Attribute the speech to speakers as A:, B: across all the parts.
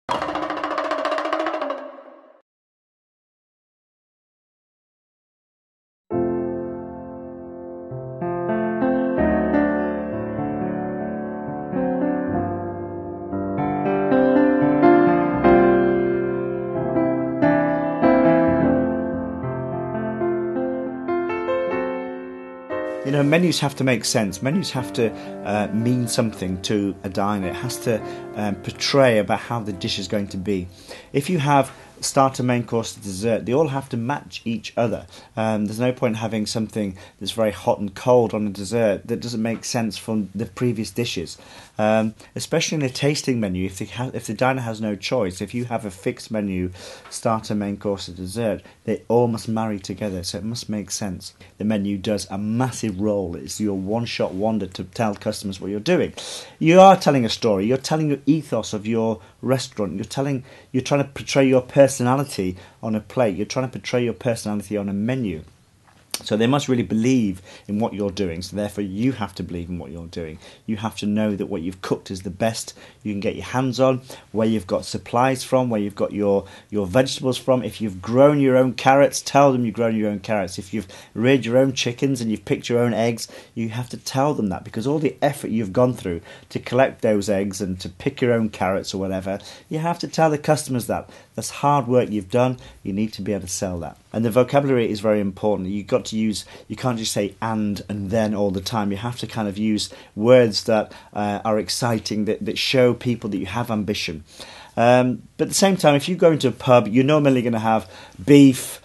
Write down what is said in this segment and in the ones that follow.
A: You know, menus have to make sense. Menus have to mean something to a diner. It has to portray about how the dish is going to be. If you have starter, main course, dessert, they all have to match each other. There's no point having something that's very hot and cold on a dessert that doesn't make sense from the previous dishes. Especially in a tasting menu, if the diner has no choice, if you have a fixed menu, starter, main course, and dessert, they all must marry together, so it must make sense. The menu does a massive role. It's your one-shot wonder to tell customers what you're doing. You are telling a story. You're telling your ethos of your restaurant. You're trying to portray your personality on a plate. You're trying to portray your personality on a menu. So they must really believe in what you're doing, so therefore you have to believe in what you're doing. You have to know that what you've cooked is the best you can get your hands on, where you've got supplies from, where you've got your vegetables from. If you've grown your own carrots, tell them you've grown your own carrots. If you've reared your own chickens and you've picked your own eggs, you have to tell them that, because all the effort you've gone through to collect those eggs and to pick your own carrots or whatever, you have to tell the customers that. That's hard work you've done. You need to be able to sell that. And the vocabulary is very important. You can't just say and then all the time. You have to kind of use words that are exciting, that show people that you have ambition. But at the same time, if you go into a pub, you're normally going to have beef,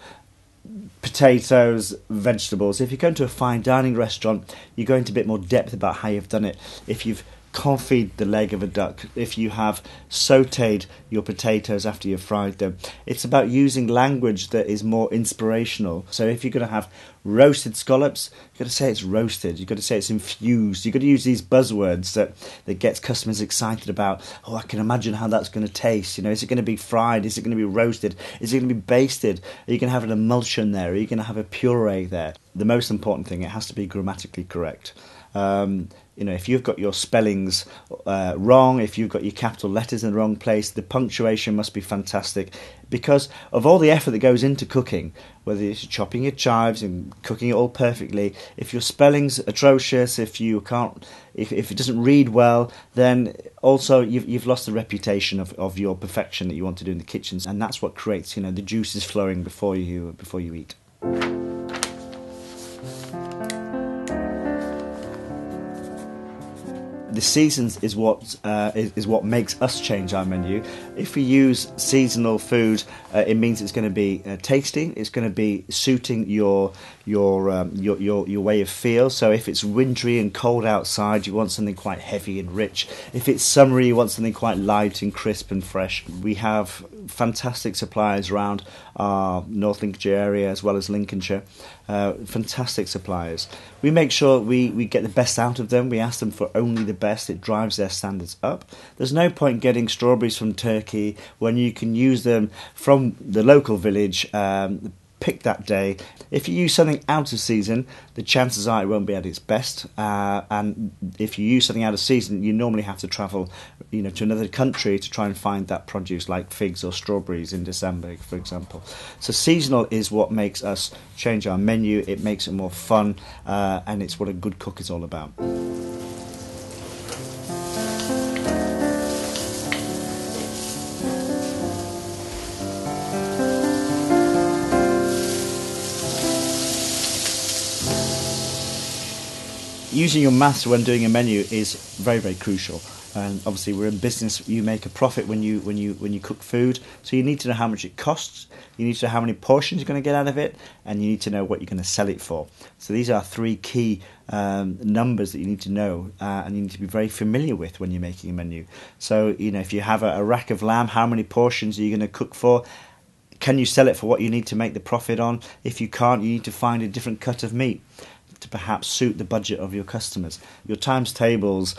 A: potatoes, vegetables. If you go into a fine dining restaurant, you go into a bit more depth about how you've done it. If you've confit the leg of a duck, if you have sautéed your potatoes after you've fried them, it's about using language that is more inspirational. So if you're going to have roasted scallops, you've got to say it's roasted, you've got to say it's infused, you've got to use these buzzwords that gets customers excited about, oh, I can imagine how that's going to taste. You know, is it going to be fried, is it going to be roasted, is it going to be basted, are you going to have an emulsion there, are you going to have a puree there? The most important thing, it has to be grammatically correct. You know, if you've got your spellings wrong, if you've got your capital letters in the wrong place, the punctuation must be fantastic, because of all the effort that goes into cooking, whether it's chopping your chives and cooking it all perfectly. If your spelling's atrocious, if it doesn't read well, then also you've lost the reputation of your perfection that you want to do in the kitchens, and that's what creates, you know, the juices flowing before you eat. The seasons is what makes us change our menu. If we use seasonal food, it means it's going to be tasty. It's going to be suiting your way of feel. So if it's wintry and cold outside, you want something quite heavy and rich. If it's summery, you want something quite light and crisp and fresh. We have fantastic suppliers around our North Lincolnshire area as well as Lincolnshire. Fantastic suppliers. We make sure we get the best out of them. We ask them for only the best. It drives their standards up. There's no point getting strawberries from Turkey when you can use them from the local village, pick that day. If you use something out of season, the chances are it won't be at its best. And if you use something out of season, you normally have to travel, you know, to another country to try and find that produce, like figs or strawberries in December, for example. So seasonal is what makes us change our menu. It makes it more fun, and it's what a good cook is all about. Using your maths when doing a menu is very, very crucial. And obviously, we're in business. You make a profit when you cook food, so you need to know how much it costs. You need to know how many portions you're going to get out of it, and you need to know what you're going to sell it for. So these are three key numbers that you need to know, and you need to be very familiar with when you're making a menu. So, you know, if you have a rack of lamb, how many portions are you going to cook for? Can you sell it for what you need to make the profit on? If you can't, you need to find a different cut of meat to perhaps suit the budget of your customers. Your times tables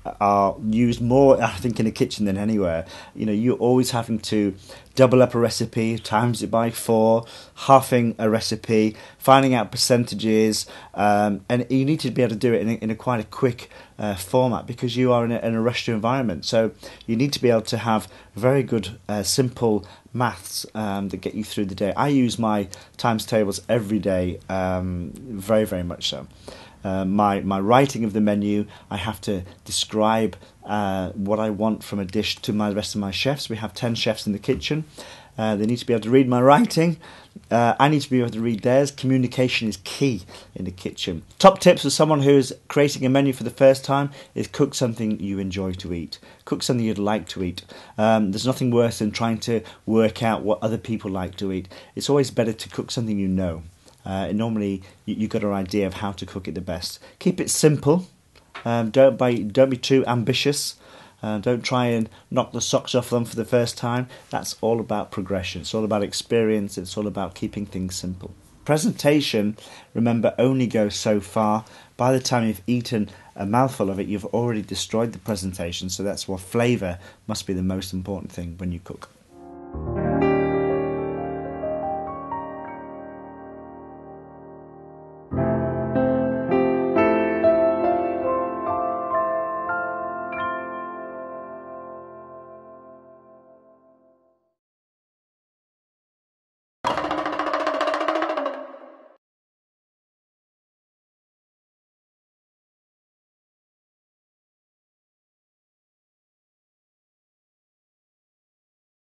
A: are used more, I think, in a kitchen than anywhere. You're always having to double up a recipe, times it by 4, halving a recipe, finding out percentages, and you need to be able to do it in a quite a quick format, because you are in a rushed environment. So you need to be able to have very good, simple maths that get you through the day. I use my times tables every day, very, very much so. My writing of the menu, I have to describe what I want from a dish to the rest of my chefs. We have 10 chefs in the kitchen. They need to be able to read my writing. I need to be able to read theirs. Communication is key in the kitchen. Top tips for someone who's creating a menu for the first time is cook something you enjoy to eat. Cook something you'd like to eat. There's nothing worse than trying to work out what other people like to eat. It's always better to cook something you know. Normally, you've got an idea of how to cook it the best. Keep it simple. Don't be too ambitious. Don't try and knock the socks off them for the first time. That's all about progression. It's all about experience. It's all about keeping things simple. Presentation, remember, only goes so far. By the time you've eaten a mouthful of it, you've already destroyed the presentation. So that's why flavour must be the most important thing when you cook.